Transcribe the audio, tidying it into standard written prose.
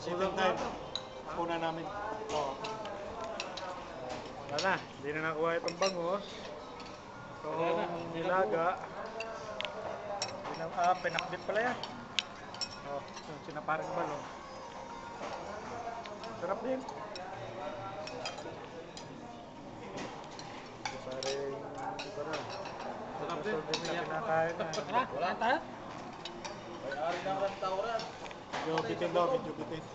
Shipping time. Una namin. Oo. Wala na, hindi na nakuha itong bangus. Itong nilaga. Pinakbit pala yan. Oh, yung sinaparang balong. Sarap din. Parang iba na. Sarap din. Din na kinakain na. Wala tayo? May-ari ng restaurant. Video bitin daw, video bitin.